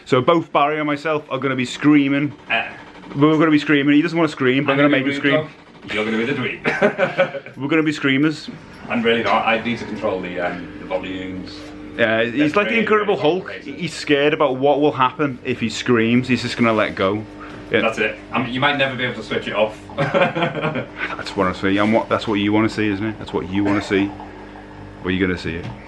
So both Barry and myself are going to be screaming. We're going to be screaming. He doesn't want to scream, but I'm going to make him scream. You're going to be the dweeb. We're going to be screamers. I'm really not. I need to control the volumes. Yeah, he's like the Incredible Hulk. He's scared about what will happen if he screams. He's just going to let go. Yeah. That's it. You might never be able to switch it off. That's what I see. That's what you want to see, isn't it? That's what you want to see. Well, you're going to see it.